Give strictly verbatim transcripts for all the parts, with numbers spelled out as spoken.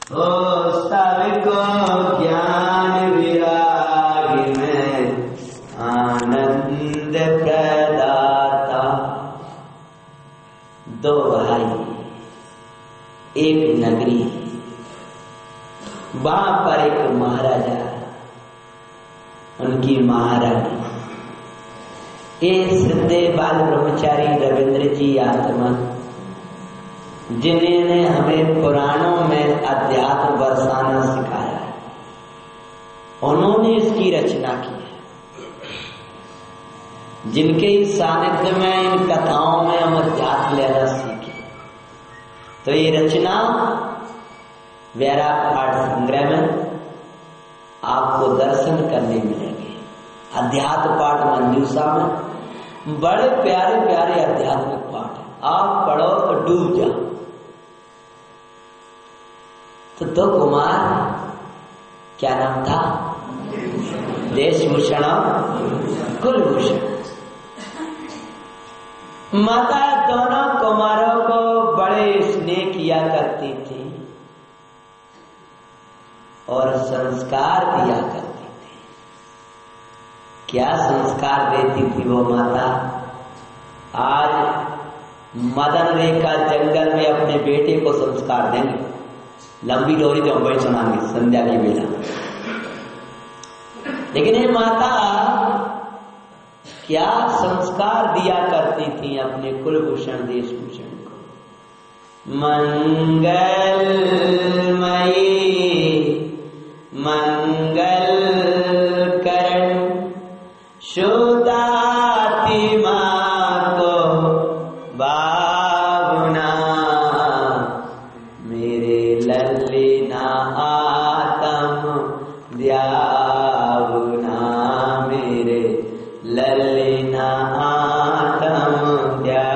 ओ सबको ज्ञान विराग में आनंद प्रदाता। दो भाई, एक नगरी, वहां पर एक महाराजा, उनकी महारानी। ये सिद्धे बाल ब्रह्मचारी रविंद्र जी आत्मा, जिन्होंने हमें पुराणों में अध्यात्म बरसाना सिखाया है, उन्होंने इसकी रचना की है। जिनके इस सानिध्य में, इन कथाओं में हम अध्यात्म लेना सीखे, तो ये रचना वैराग पाठ संग्रह में आपको दर्शन करने मिलेंगे। अध्यात्म पाठ मंजूषा में बड़े प्यारे प्यारे आध्यात्मिक पाठ है, आप पढ़ो तो डूब जाओ। तो दो कुमार, क्या नाम था? देशभूषण, कुलभूषण। माता दोनों कुमारों को बड़े स्नेह किया करती थी और संस्कार दिया करती थी। क्या संस्कार देती थी वो माता? आज मदन रेखा जंगल में अपने बेटे को संस्कार देंगे। लंबी डोरी तो हम वही सुनाएंगे संध्या की बेला। लेकिन ये माता क्या संस्कार दिया करती थी अपने कुलभूषण देशभूषण को? मंगलमयी मंगल करण शुदाति मां को बाबुना, मेरे लल्लीना आत्म द्यावुना, मेरे लल्लीना आत्म द्या।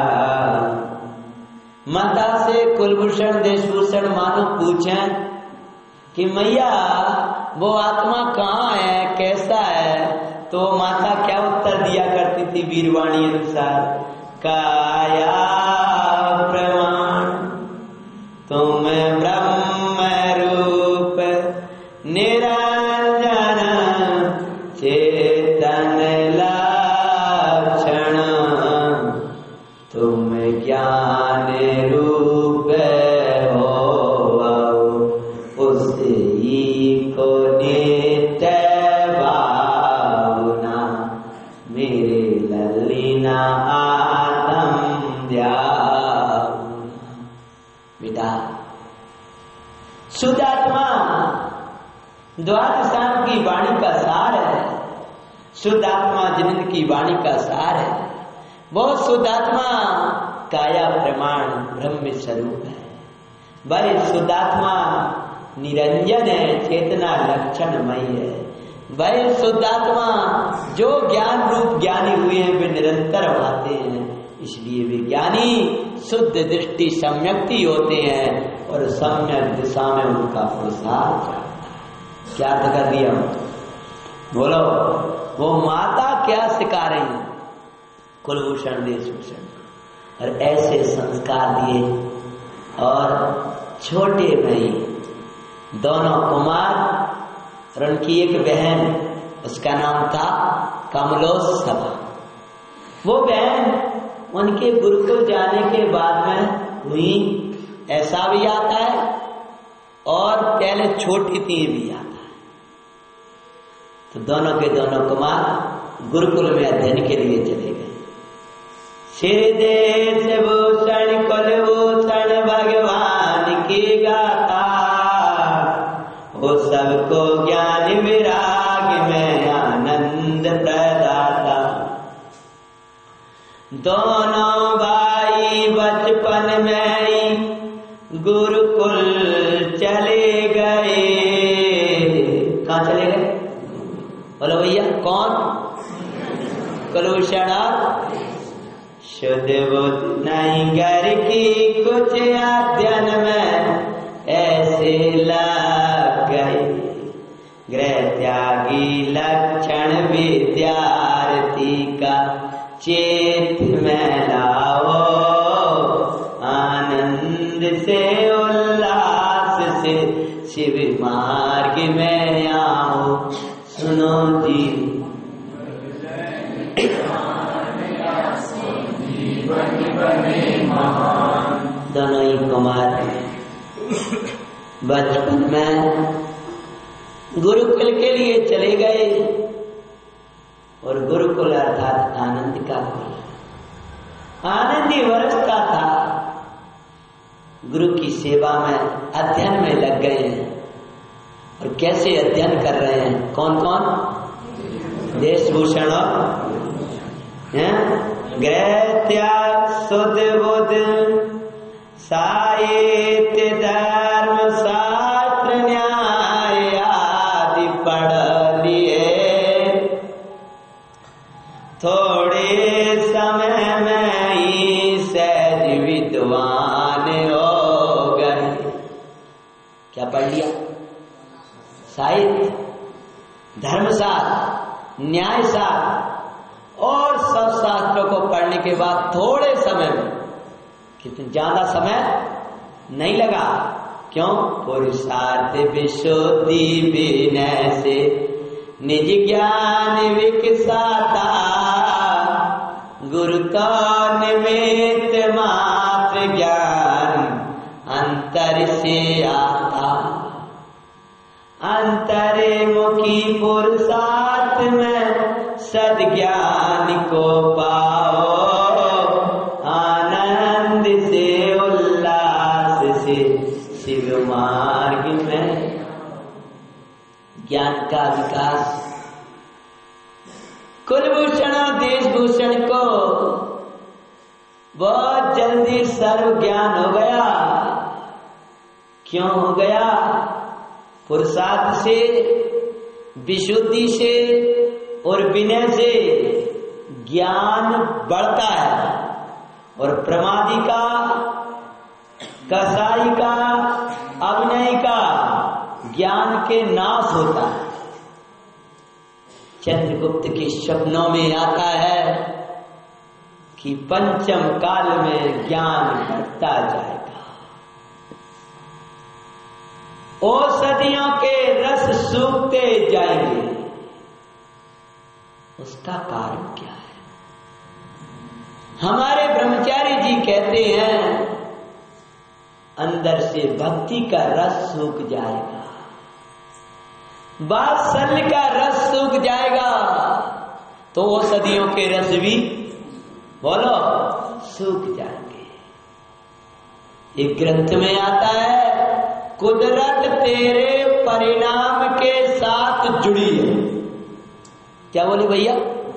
माता से कुलभूषण देशभूषण मानो पूछें कि मैया वो आत्मा कहाँ है, कैसा है, तो माता क्या उत्तर दिया करती थी वीरवाणी अनुसार? काया प्रमाण तुम ब्रह्म रूप निरंजन चेतन लक्षण, तुम ज्ञान रूप हो उसी को नित्य भावना, मेरे लल्लीना आत्म ध्यान। बेटा शुद्धात्मा द्वादशाम की वाणी का सार है। शुद्धात्मा जिनन की वाणी का सार है। वो शुद्धात्मा काया प्रमाण ब्रह्म स्वरूप है। वह शुद्धात्मा निरंजन है, चेतना लक्षणमय है। वह शुद्धात्मा जो ज्ञान रूप ज्ञानी हुए हैं वे निरंतर आते हैं, इसलिए वे ज्ञानी शुद्ध दृष्टि सम्यक्ति होते हैं और सम्यक दिशा में उनका प्रसार चलता है। क्या अर्थ कर दिया? बोलो, वो माता क्या सिखा रही है? कुलभूषण देशभूषण और ऐसे संस्कार दिए। और छोटे भाई दोनों कुमार और उनकी एक बहन, उसका नाम था कमलोत्सवा। वो बहन उनके गुरुकुल जाने के बाद में हुई, ऐसा भी आता है, और पहले छोटी थी भी आता है। तो दोनों के दोनों कुमार गुरुकुल में अध्ययन के लिए चले गए। श्री देश भूषण कुलभूषण भगवान की गाथा, वो सबको ज्ञान विराग में आनंद प्रदाता। दोनों भाई बचपन में ही गुरुकुल चले गए। कहाँ चले गए? बोलो भैया, कौन? कुलभूषण और शुद्ध बुद्ध नहीं घर की कुछ अध्ययन में ऐसे लग गए। गृह त्यागी लक्षण विद्यार्थी का चेत में लाओ, आनंद से उल्लास से शिव मार्ग में आओ सुनो जी। दोनों ही कुमार बचपन में गुरुकुल के लिए चले गए और गुरुकुल अर्थात आनंद का कुल आनंदी वर्षता था। गुरु की सेवा में अध्ययन में लग गए हैं। और कैसे अध्ययन कर रहे हैं? कौन कौन? देशभूषण गृह त्याग सुध बुध साहित्य धर्म शास्त्र न्याय आदि पढ़ लिए। थोड़े समय में ही सहज विद्वान हो गए। क्या पढ़ लिया? साहित्य, धर्मशास्त्र, न्यायशास्त्र और सब शास्त्रों को पढ़ने के बाद थोड़े समय में, कितने ज्यादा समय नहीं लगा। क्यों? पुरुषार्थ विशुद्धि विनय से निज ज्ञान विकसाता। गुरु तो निमित्त मात्र ज्ञान अंतर से आता। अंतरे मुखी पुरुषार्थ में सद्ज्ञान को पाओ। आनंद से उल्लास से शिव मार्ग में ज्ञान का विकास। कुलभूषण और देशभूषण को बहुत जल्दी सर्व ज्ञान हो गया। क्यों हो गया? पुरुषार्थ से, विशुद्धि से और विनय से ज्ञान बढ़ता है और प्रमादी का, कसाई का, अभिनय का ज्ञान के नाश होता है। चंद्रगुप्त के स्वप्नों में आता है कि पंचम काल में ज्ञान बढ़ता जाएगा। औषधियों के रस सूखते जाएंगे। उसका कारण क्या है? हमारे ब्रह्मचारी जी कहते हैं अंदर से भक्ति का रस सूख जाएगा, वात्सल्य का रस सूख जाएगा, तो औषधियों के रस भी बोलो सूख जाएंगे। एक ग्रंथ में आता है कुदरत तेरे परिणाम के साथ जुड़ी है। क्या बोले भैया?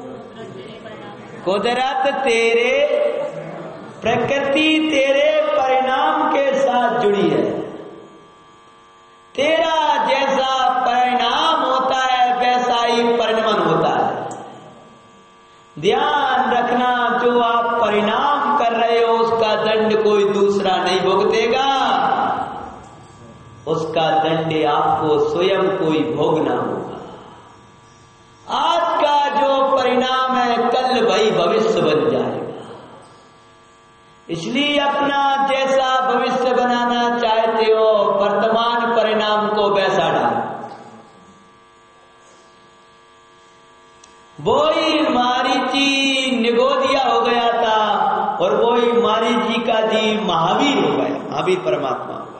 कुदरत तेरे, प्रकृति तेरे परिणाम के साथ जुड़ी है। तेरा जैसा परिणाम होता है वैसा ही परिणमन होता है। ध्यान रखना, जो आप परिणाम कर रहे हो उसका दंड कोई दूसरा नहीं भुगतेगा। उसका दंड आपको स्वयं कोई भोगना होगा। आज का जो परिणाम है कल वही भविष्य बन जाएगा। इसलिए अपना जैसा भविष्य बनाना चाहते हो वर्तमान परिणाम को वैसा डालो। वही मारीची निगोदिया हो गया था और वही मारीची का जी महावीर हो गया, महावीर परमात्मा हो गया।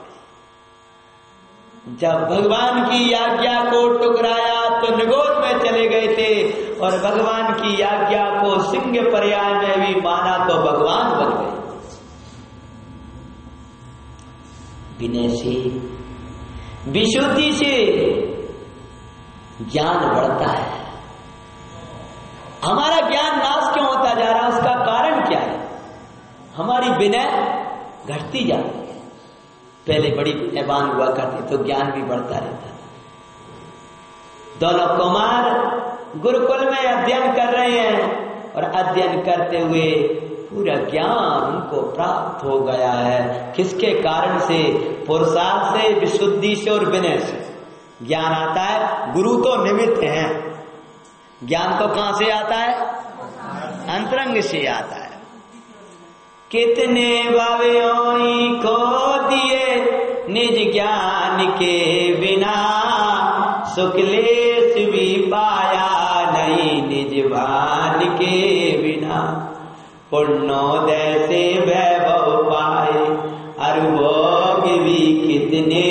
जब भगवान की आज्ञा को टुकराया तो निगोद में चले गए थे और भगवान की आज्ञा को सिंह पर्याय में भी माना तो भगवान बन गए। विनय से, विशुद्धि से ज्ञान बढ़ता है। हमारा ज्ञान नाश क्यों होता जा रहा है? उसका कारण क्या है? हमारी विनय घटती जाती है। पहले बड़ी विनयवान हुआ करते तो ज्ञान भी बढ़ता रहता था। दोनों कुमार गुरुकुल में अध्ययन कर रहे हैं और अध्ययन करते हुए पूरा ज्ञान उनको प्राप्त हो गया है। किसके कारण से? पुरुषार्थ से, विशुद्धि से और विनय से ज्ञान आता है। गुरु तो निमित्त हैं, ज्ञान तो कहां से आता है? अंतरंग से आता है। कितने बाबेओं खो दिए निज ज्ञान के बिना सुख लेस भी पाया नहीं निज भान के बिना। पुण्योदय से वैभव पाए अरभोग भी कितने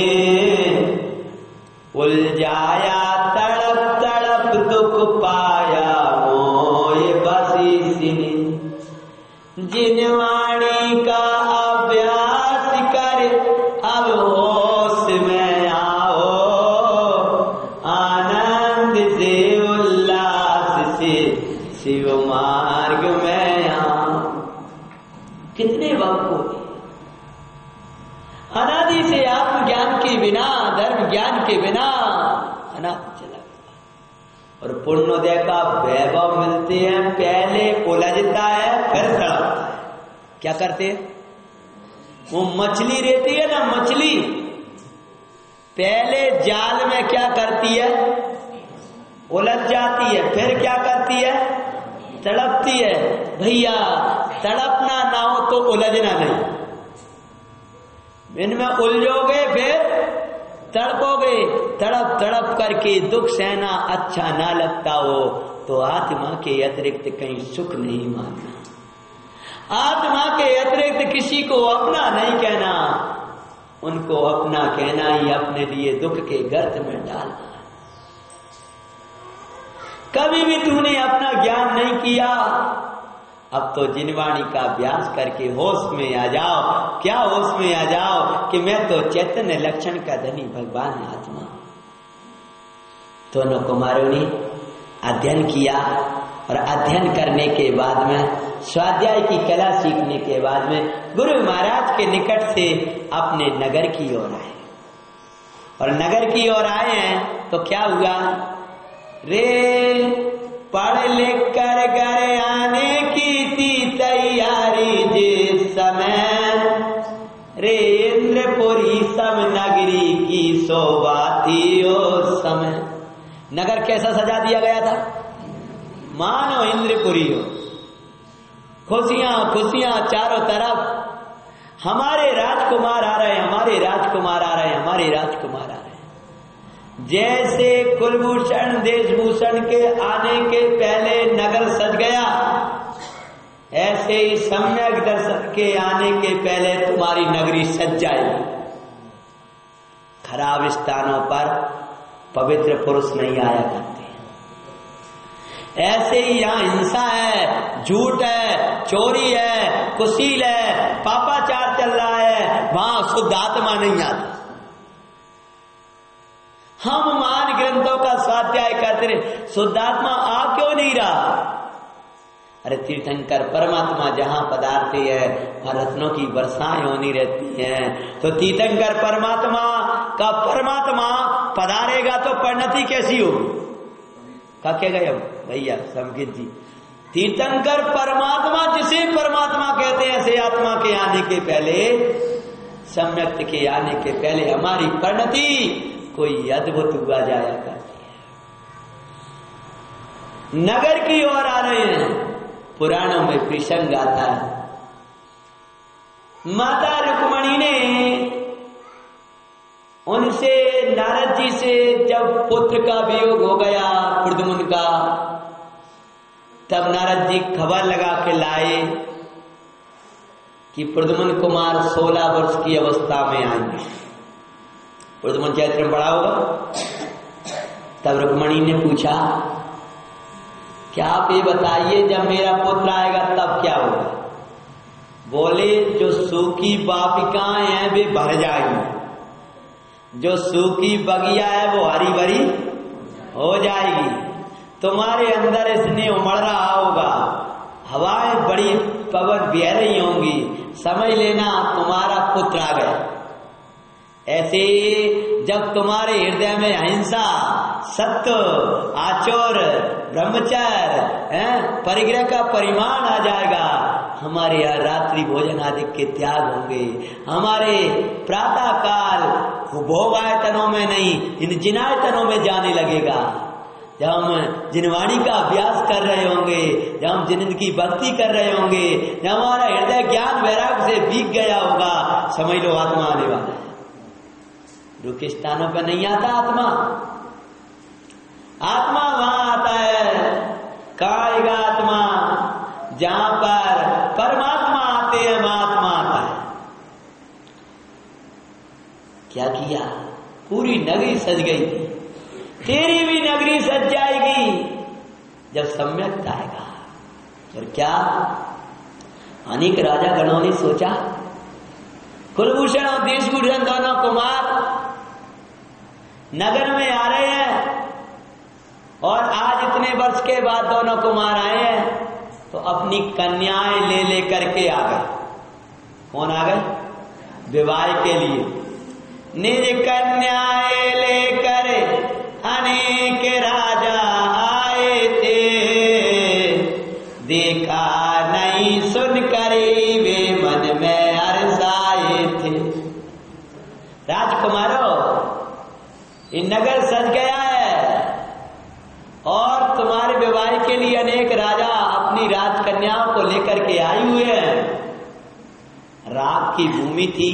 उलझाया तड़प तड़प दुख पाया मोय बसी सिने। जिन वाणी का अभ्यास कर अब होश में आओ आनंद से उल्लास से शिव मार्ग में आओ। कितने वक्त हो अनादि से आत्मज्ञान के बिना धर्म ज्ञान के बिना अनादि चला गया। और पुण्योदय का वैभव मिलते हैं पहले उलझता है फिर सड़कता है। क्या करते हैं? वो मछली रहती है ना, मछली पहले जाल में क्या करती है? उलझ जाती है, फिर क्या करती है? तड़पती है। भैया तड़पना ना हो तो उलझना नहीं। इनमें उलझोगे फिर तड़पोगे। तड़प तड़प करके दुख सहना अच्छा ना लगता हो तो आत्मा के अतिरिक्त कहीं सुख नहीं मानना। आत्मा के अतिरिक्त किसी को अपना नहीं कहना। उनको अपना कहना ही अपने लिए दुख के गर्त में डालना। कभी भी तूने अपना ज्ञान नहीं किया, अब तो जिनवाणी का अभ्यास करके होश में आ जाओ। क्या होश में आ जाओ कि मैं तो चैतन्य लक्षण का धनी भगवान आत्मा। दोनों कुमारों ने अध्ययन किया और अध्ययन करने के बाद में स्वाध्याय की कला सीखने के बाद में गुरु महाराज के निकट से अपने नगर की ओर आए। और नगर की ओर आए हैं तो क्या हुआ? रे पढ़ लिख कर घर आने की थी तैयारी जिस समय रे इंद्रपुरी सब नगरी की शोभा थी उस समय। नगर कैसा सजा दिया गया था? मानो इंद्रपुरी हो। खुशियां खुशियां चारों तरफ। हमारे राजकुमार आ रहे, हमारे राजकुमार आ रहे, हमारे राजकुमार आ रहे। जैसे कुलभूषण देशभूषण के आने के पहले नगर सज गया, ऐसे ही सम्यक दर्शन के आने के पहले तुम्हारी नगरी सज जाएगी। खराब स्थानों पर पवित्र पुरुष नहीं आया करते। ऐसे ही यहाँ हिंसा है, झूठ है, चोरी है, कुशील है, पापाचार चल रहा है, वहां शुद्ध आत्मा नहीं आती। हम मान ग्रंथों का स्वाध्याय करते रहे, शुद्धात्मा आ क्यों नहीं रहा? अरे तीर्थंकर परमात्मा जहां पधारते हैं वहां रत्नों की वर्षाएं होनी रहती हैं। तो तीर्थंकर परमात्मा का परमात्मा पधारेगा तो परिणति कैसी होगी? क्या कह गए भैया संकित जी? तीर्थंकर परमात्मा जिसे परमात्मा कहते हैं, ऐसे आत्मा के आने के पहले, सम्यक्त के आने के पहले हमारी परिणति कोई अद्भुत हुआ जाया करती है। नगर की ओर आ रहे हैं। पुराणों में प्रसंग आता है, माता रुक्मणी ने उनसे नारद जी से जब पुत्र का वियोग हो गया प्रद्युम्न का, तब नारद जी खबर लगा के लाए कि प्रद्युम्न कुमार सोलह वर्ष की अवस्था में आएंगे। प्रद्युम्न चैत्र में बड़ा होगा। तब रुक्मणी ने पूछा, क्या आप ये बताइए जब मेरा पुत्र आएगा तब क्या होगा? बोले, जो सूखी वापिकाएं हैं वे भर जाएंगी, जो सूखी बगिया है वो हरी भरी हो जाएगी। तुम्हारे अंदर इसने उमड़ रहा होगा, हवाएं बड़ी पवन बह रही होंगी, समझ लेना तुम्हारा पुत्र आ गया। ऐसे जब तुम्हारे हृदय में अहिंसा, सत्य, आचोर, ब्रह्मचर्य, परिग्रह का परिमाण आ जाएगा, हमारे यहाँ रात्रि भोजन आदि के त्याग होंगे। हमारे प्रातः काल भोगायतनों में नहीं, इन जिनायतनों में जाने लगेगा। जब हम जिनवाणी का अभ्यास कर रहे होंगे, जब हम जिन की भक्ति कर रहे होंगे, जब हमारा हृदय ज्ञान वैराग्य से भीग गया होगा, समझ लो आत्मा आने वाला है। रुख स्थानों पर नहीं आता आत्मा। आत्मा वहां आता है, कहाँ आएगा आत्मा? जहां पर परमात्मा आते हैं महात्मा आता है। क्या किया? पूरी नगरी सज गई थी। तेरी भी नगरी सज जाएगी जब सम्यक आएगा। और क्या अनेक राजा गणों ने सोचा, कुलभूषण और देशभूषण दोनों कुमार नगर में आ रहे हैं और आज इतने वर्ष के बाद दोनों कुमार आए हैं, तो अपनी कन्याएं ले ले करके आ गए। कौन आ गए? विवाह के लिए निज कन्याएं लेकर अनेक राजा आए थे, देखा नहीं सुन कर वे मन में हर्षाए थे। राजकुमारों, ये नगर सज गया है और तुम्हारे विवाह के लिए अनेक राजा अपनी राजकन्याओं को लेकर के आए हुए हैं। राग की भूमि थी,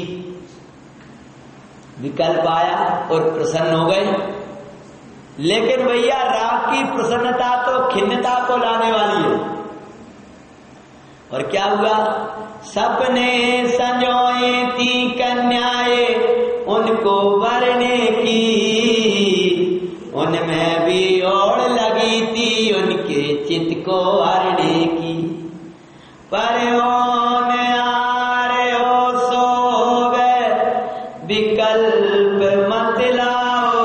विकल्प आया और प्रसन्न हो गए। लेकिन भैया राग की प्रसन्नता तो खिन्नता को लाने वाली है। और क्या हुआ? सपने संजोए थी कन्याएं उनको वरने की, उनमें भी ओढ़ लगी थी उनके चित्त को हरने की। पर विकल्प मत लाओ,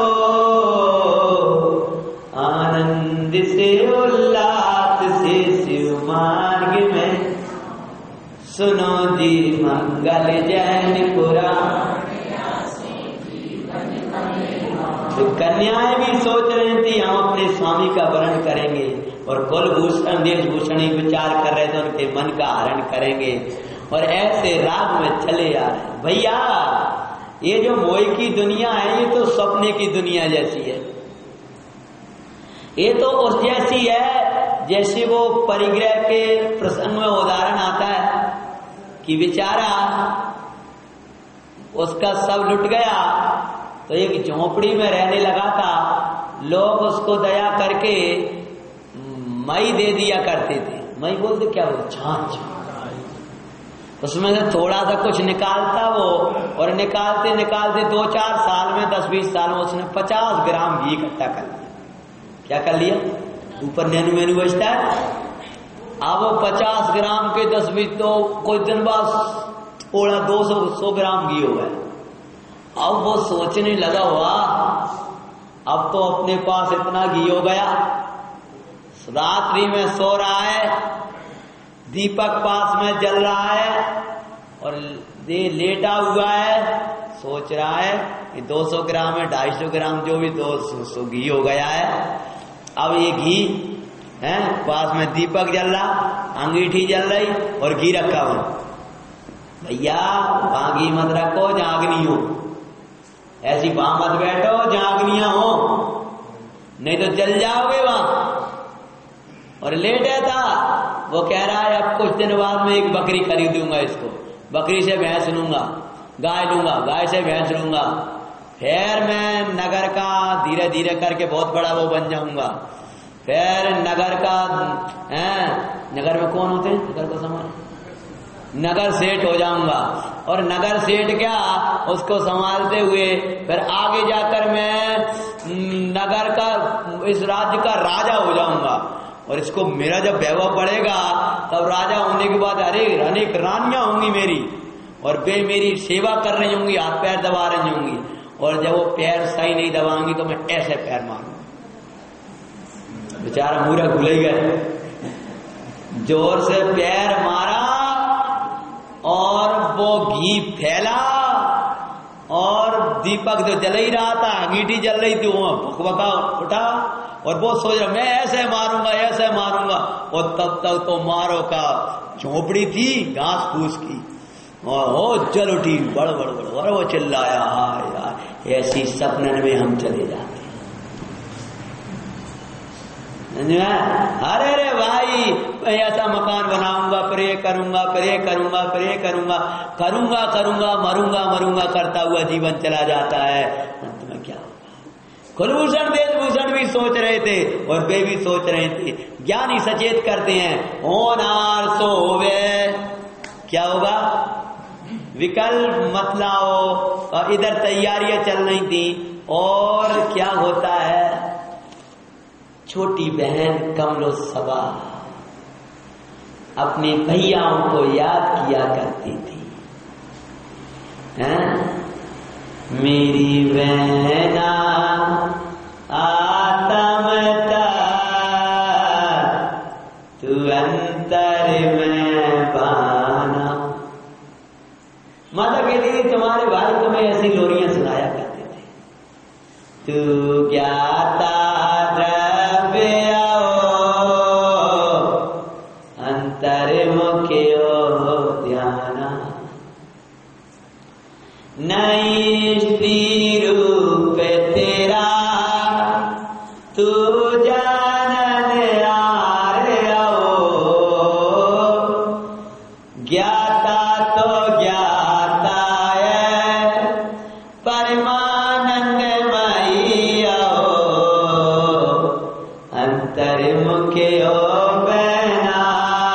आनंद से उल्लास से शिव मार्ग में सुनो जी मंगल जैन पुराण। तो कन्याएं भी सोच रही थी हम अपने स्वामी का वर्ण करेंगे, और कुलभूषण देशभूषण ही विचार कर रहे थे उनके मन का हरण करेंगे, और ऐसे राग में चले आ रहे। भैया ये जो मोह की दुनिया है, ये तो सपने की दुनिया जैसी है। ये तो उस जैसी है जैसे वो परिग्रह के प्रसंग में उदाहरण आता है कि बेचारा उसका सब लुट गया, तो एक झोपड़ी में रहने लगा था। लोग उसको दया करके मई दे दिया करते थे। मई बोलते क्या? वो छाछ। उसमें से थोड़ा सा कुछ निकालता वो, और निकालते निकालते दो चार साल में, दस बीस साल में उसने पचास ग्राम घी इकट्ठा कर लिया। क्या कर लिया? ऊपर मेनू मेनू बचता है। अब वो पचास ग्राम के दस बीस, तो कुछ दिन बाद थोड़ा दो सौ सौ ग्राम घी हो गया। अब वो सोचने लगा, वाह अब तो अपने पास इतना घी हो गया। रात्रि में सो रहा है, दीपक पास में जल रहा है और दे लेटा हुआ है, सोच रहा है कि दो सौ ग्राम है, ढाई सौ ग्राम जो भी दो सौ घी हो गया है। अब ये घी है, पास में दीपक जल रहा, अंगीठी जल रही और घी रखा हुआ। भैया वहां घी मत रखो जहां अग्नि हो, ऐसी वहां मत बैठो जहां अग्नियां हो, नहीं तो जल जाओगे वहां। और लेटा था, वो कह रहा है अब कुछ दिन बाद में एक बकरी खरीदूंगा, इसको बकरी से भैंस लूंगा, गाय लूंगा, गाय से भैंस लूंगा, फिर मैं नगर का धीरे धीरे करके बहुत बड़ा वो बन जाऊंगा। फिर नगर का है, नगर में कौन होते हैं? नगर का समान नगर सेठ हो जाऊंगा, और नगर सेठ क्या उसको संभालते हुए फिर आगे जाकर मैं नगर का, इस राज्य का राजा हो जाऊंगा। और इसको मेरा जब वैभव बढ़ेगा तब राजा होने के बाद अरे अनेक रानियां होंगी मेरी, और वे मेरी सेवा कर रही होंगी, हाथ पैर दबा रही होंगी, और जब वो पैर सही नहीं दबाएंगी तो मैं ऐसे पैर मारूंगा। बेचारा मूर्ख भूल ही गए, जोर से पैर मारा और वो घी फैला, और दीपक जो जल ही रहा था, अंगीठी जल रही थी, वो भुकभका उठा, और वो सोच रहा मैं ऐसे मारूंगा ऐसे मारूंगा। और तब तक तो मारो का झोपड़ी थी घास फूस की, और वो जल उठी बड़ बड़ बड़, और वो चिल्लाया हाय यार, ऐसी सपनन में हम चले जाते अरे रे भाई मैं ऐसा मकान बनाऊंगा, फिर ये करूंगा, फिर ये करूंगा, फिर ये करूंगा, करूंगा करूंगा मरूंगा मरूंगा करता हुआ जीवन चला जाता है। अंत में क्या होगा? कुलभूषण देशभूषण भी सोच रहे थे और वे भी सोच रहे थे। ज्ञानी सचेत करते हैं होनार सो होवे, क्या होगा? विकल्प मत लाओ। और इधर तैयारियां चल रही थी और क्या होता है, छोटी बहन कमलोत्सवा अपने भैयाओं को याद किया करती थी। हैं? मेरी बहना आत्मता तू अंतर में बाना। माता कहती थी तुम्हारे भाई तुम्हें ऐसी लोरियां सुनाया करते थे। तू ज्ञाता नई रूप तेरा तू जानन आरे आओ, ज्ञाता तो ज्ञाता है परमानंद मई आओ, अंतर्मुख ओ बहना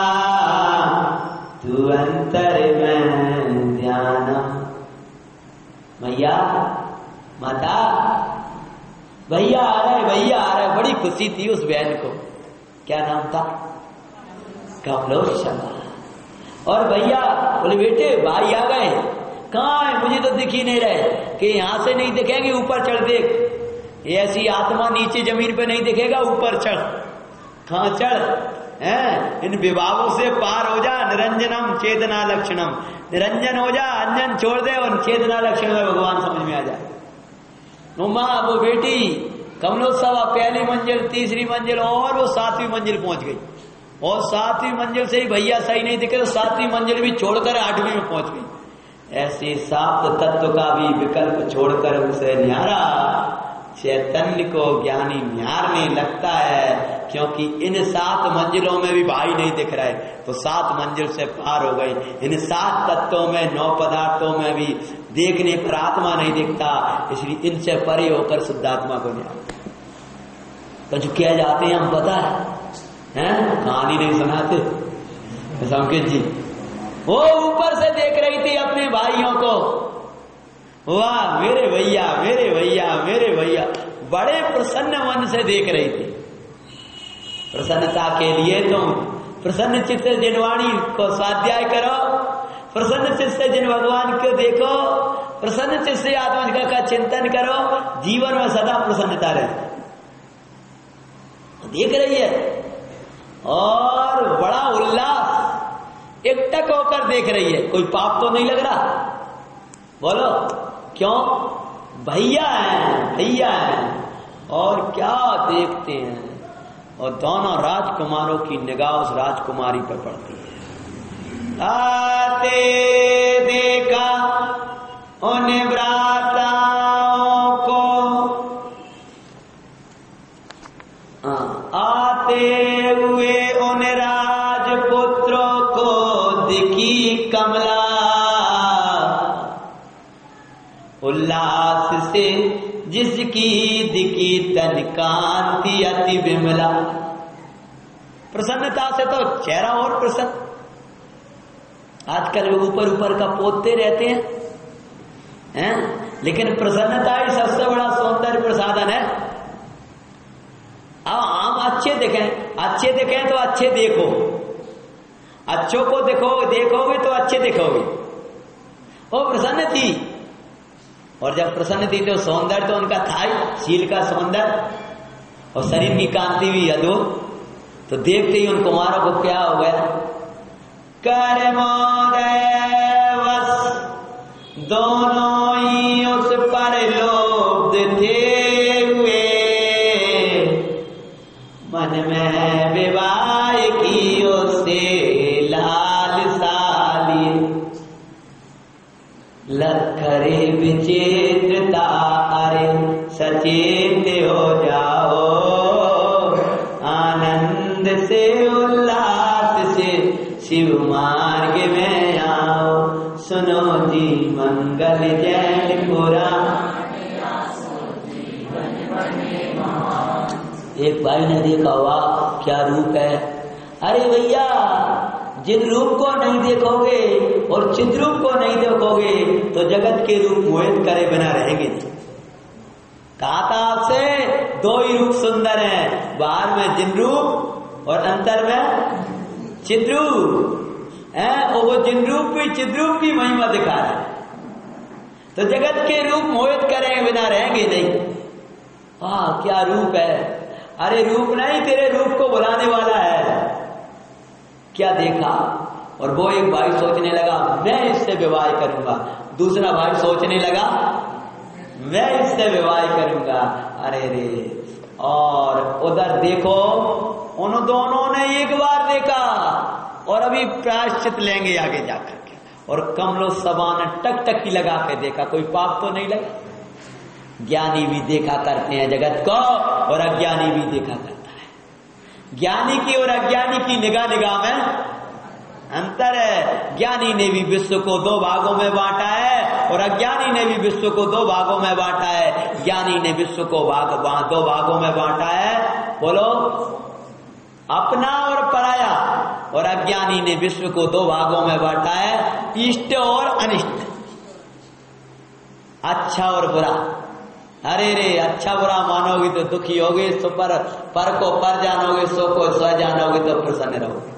तू अंतर में ध्याना। भैया माता भैया आ रहे भैया आ रहे। बड़ी खुशी थी उस बहन को। क्या नाम था? कमलोत्सवा। और भैया बोले बेटे भाई आ गए। कहाँ है? मुझे तो दिख ही नहीं रहे। कि यहां से नहीं दिखेंगे ऊपर चढ़ देख। ऐसी आत्मा नीचे जमीन पे नहीं दिखेगा, ऊपर चढ़। कहाँ चढ़? हैं? इन विभागों से पार हो जा। निरंजनम चेतना लक्षणम, निरंजन हो जा, अंजन छोड़ दे और चेतना लक्षण में भगवान समझ में आ जाए। माँ वो बेटी कमलोत्सवा पहली मंजिल, तीसरी मंजिल और वो सातवीं मंजिल पहुंच गई। और सातवीं मंजिल से ही भैया सही नहीं दिखे तो सातवीं मंजिल भी छोड़कर आठवीं में पहुंच गई। ऐसे सात तत्व का भी विकल्प छोड़कर उसे न्यारा चैतन्य को ज्ञानी न्यारने लगता है। क्योंकि इन सात मंजिलों में भी भाई नहीं दिख रहा है तो सात मंजिल से पार हो गई। इन सात तत्वों में, नौ पदार्थों में भी देखने पर आत्मा नहीं दिखता, इसलिए इनसे परे होकर शुद्धात्मा को न्यार। तो जो क्या जाते हैं हम पता है, हैं? कहानी नहीं सुनाते संकेत जी। वो ऊपर से देख रही थी अपने भाइयों को। वाह मेरे भैया मेरे भैया मेरे भैया, बड़े प्रसन्न मन से देख रही थी। प्रसन्नता के लिए तुम प्रसन्न चित्त से जिनवाणी को स्वाध्याय करो, प्रसन्न चित्त से जिन भगवान को देखो, प्रसन्न चित्त से आत्मा का चिंतन करो, जीवन में सदा प्रसन्नता रहे। देख रही है और बड़ा उल्लास एकटक होकर देख रही है। कोई पाप तो नहीं लग रहा? बोलो क्यों? भैया हैं भैया हैं। और क्या देखते हैं? और दोनों राजकुमारों की निगाह उस राजकुमारी पर पड़ती है। आते देखा उन भ्राताओं को, आते हुए उन राजपुत्रों को दिखी कमला, उल्लास से जिसकी दिखी तन कांति अति विमला। प्रसन्नता से तो चेहरा और प्रसन्न। आजकल ऊपर ऊपर का पोतते रहते हैं, हैं? लेकिन प्रसन्नता ही सबसे बड़ा सौंदर्य प्रसाधन है। अब हम अच्छे देखें, अच्छे देखें तो अच्छे देखो, अच्छों को देखो देखोगे तो अच्छे देखोगे। वो प्रसन्न थी, और जब प्रसन्न थी तो सौंदर्य तो उनका था ही, शील का सौंदर्य और शरीर की कांति भी अद्भुत। तो देखते ही उन कुमारों को क्या हो गया, कर्मोदय वश दोनों ही उस पर लोभ थे हुए, मन में विवाह की उससे लालसा लिए, लखरे विचित्रता अरे सचेत हो जाओ, आनंद से उल्लास से शिव मार्ग में आओ, सुनो जी मंगल जैनपुरा। एक भाई ने देखा, वाह क्या रूप है। अरे भैया, जिन रूप को नहीं देखोगे और चिद्रूप को नहीं देखोगे तो जगत के रूप मोहित करे बिना रहेंगे। कहा था आपसे, दो ही रूप सुंदर हैं, बाहर में जिन रूप और अंतर में चिद्रूप है। और वो जिन रूप भी चिद्रूप की महिमा दिखा है, तो जगत के रूप मोहित करे बिना रहेंगे नहीं। वाह क्या रूप है। अरे रूप नहीं, तेरे रूप को बुलाने वाला है। क्या देखा। और वो एक भाई सोचने लगा मैं इससे विवाह करूंगा, दूसरा भाई सोचने लगा मैं इससे विवाह करूंगा। अरे रे, और उधर देखो उन दोनों ने एक बार देखा और अभी प्रायश्चित लेंगे आगे जाकर के। और कमलो सभा ने टक टकी लगा के देखा, कोई पाप तो नहीं लगा। ज्ञानी भी देखा करते हैं जगत को और अज्ञानी भी देखा करता है। ज्ञानी की और अज्ञानी की निगाह निगाह में अंतर है। ज्ञानी ने भी विश्व को दो भागों में बांटा है और अज्ञानी ने भी विश्व को दो भागों में बांटा है। ज्ञानी ने विश्व को भाग दो भागों में बांटा है, बोलो, अपना और पराया। और अज्ञानी ने विश्व को दो भागों में बांटा है, इष्ट और अनिष्ट, अच्छा और बुरा। अरे रे, अच्छा बुरा मानोगे तो दुखी होगे, सो पर पर को पर जानोगे, सो को स्व जानोगे तो प्रसन्न रहोगे।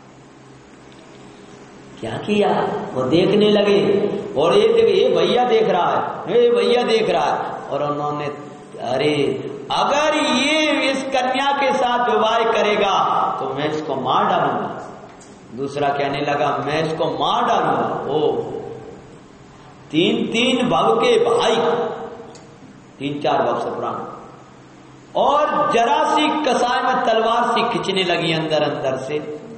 क्या किया, वो देखने लगे। और ये देख, ये भैया देख रहा है, ये भैया देख रहा है। और उन्होंने, अरे अगर ये इस कन्या के साथ विवाह करेगा तो मैं इसको मार डालूंगा। दूसरा कहने लगा मैं इसको मार डालूंगा। ओ, तीन तीन भव के भाई, तीन चार भव से पुराना, और जरा सी कसाय में तलवार सी खिंचने लगी अंदर अंदर से।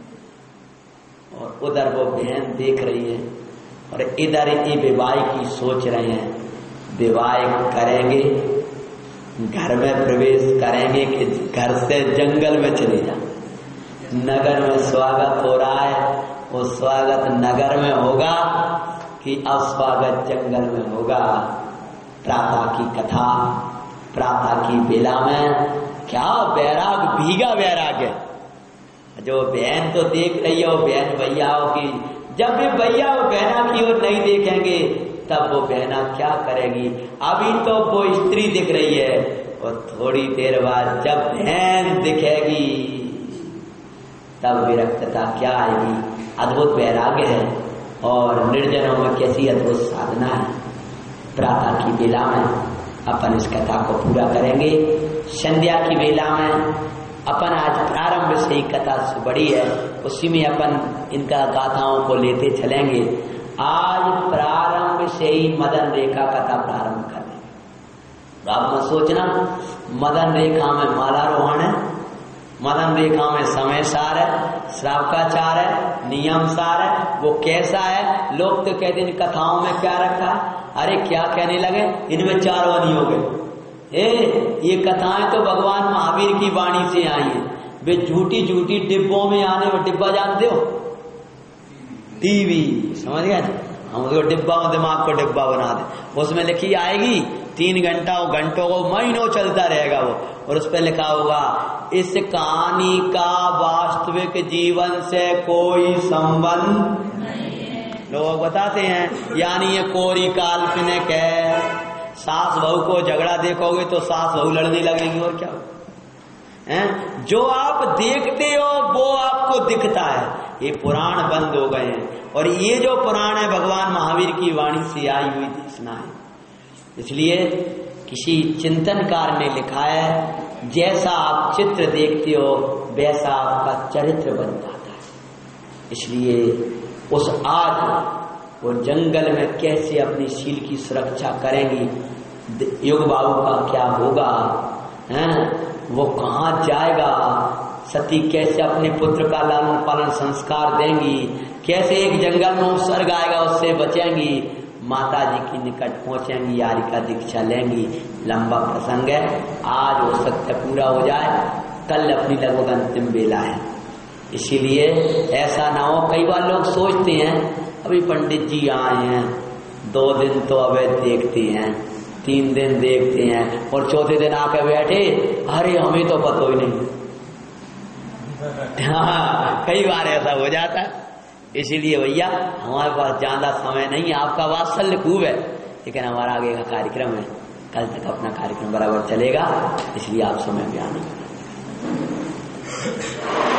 और उधर वो बहन देख रही है और इधर ये विवाह की सोच रहे हैं। विवाह करेंगे, घर में प्रवेश करेंगे कि घर से जंगल में चले जा। नगर में स्वागत हो रहा है, वो स्वागत नगर में होगा कि अब स्वागत जंगल में होगा। प्रातः की कथा, प्रातः की बेला में क्या वैराग, भीगा वैराग है। जो बहन तो देख रही है, वो बहन भैयाओं की, जब भी भैया वो बहना की ओर नहीं देखेंगे तब वो बहना क्या करेगी। अभी तो वो स्त्री दिख रही है और थोड़ी देर बाद जब बहन दिखेगी तब विरक्तता क्या आएगी। अद्भुत वैराग्य है और निर्जनों में कैसी अद्भुत साधना है। प्रातः की बेला में अपन इस कथा को पूरा करेंगे। संध्या की बेला में अपन आज प्रारंभ से ही कथा बड़ी है, उसी में अपन इनका गाथाओं को लेते चलेंगे। आज प्रारंभ से ही मदन रेखा कथा प्रारंभ करेंगे। आप मत सोचना मदन रेखा में मालारोहण है, मदन रेखा में समय सार है, श्रावकाचार है, नियम सार है। वो कैसा है, लोग तो कहते हैं इन कथाओं में क्या रखा है। अरे क्या कहने लगे, इनमें चार वाणी हो गए। ए, ये कथाएं तो भगवान महावीर की वाणी से आई है। वे झूठी झूठी डिब्बों में आने, वो डिब्बा जानते हो, टीवी, समझ गए ना, हम उसको डिब्बा में दिमाग को डिब्बा बना दे। उसमें लिखी आएगी तीन घंटा घंटों को महीनों चलता रहेगा वो, और उस पर लिखा होगा इस कहानी का वास्तविक जीवन से कोई संबंध नहीं। लोग बताते हैं यानी ये कोरी काल्पनिक है। सास बहू को झगड़ा देखोगे तो सास बहू लड़ने लगेंगी, और क्या है। जो आप देखते हो वो आपको दिखता है। ये पुराण बंद हो गए हैं, और ये जो पुराण है भगवान महावीर की वाणी से आई हुई देशना है। इसलिए किसी चिंतनकार ने लिखा है जैसा आप चित्र देखते हो वैसा आपका चरित्र बन जाता है। इसलिए उस आज वो जंगल में कैसे अपनी शील की सुरक्षा करेंगी, युग बाबू का क्या होगा, हैं वो कहाँ जाएगा, सती कैसे अपने पुत्र का लालन पालन संस्कार देंगी, कैसे एक जंगल में उत्सर्ग आएगा उससे बचेंगी, माता जी की निकट पहुंचेंगी, यारी का दीक्षा लेंगी। लंबा प्रसंग है, आज हो सकता पूरा हो जाए, कल अपनी लगभग अंतिम बेला है। इसीलिए ऐसा ना हो, कई बार लोग सोचते हैं अभी पंडित जी आए हैं, दो दिन तो अवैध देखते हैं, तीन दिन देखते हैं और चौथे दिन आके बैठे, अरे हमें तो पता ही नहीं। हाँ, कई बार ऐसा हो जाता है। इसीलिए भैया हमारे पास ज्यादा समय नहीं है, आपका वात्सल्य खूब है, लेकिन हमारा आगे का कार्यक्रम है, कल तक अपना कार्यक्रम बराबर चलेगा, इसलिए आप समय पे आना।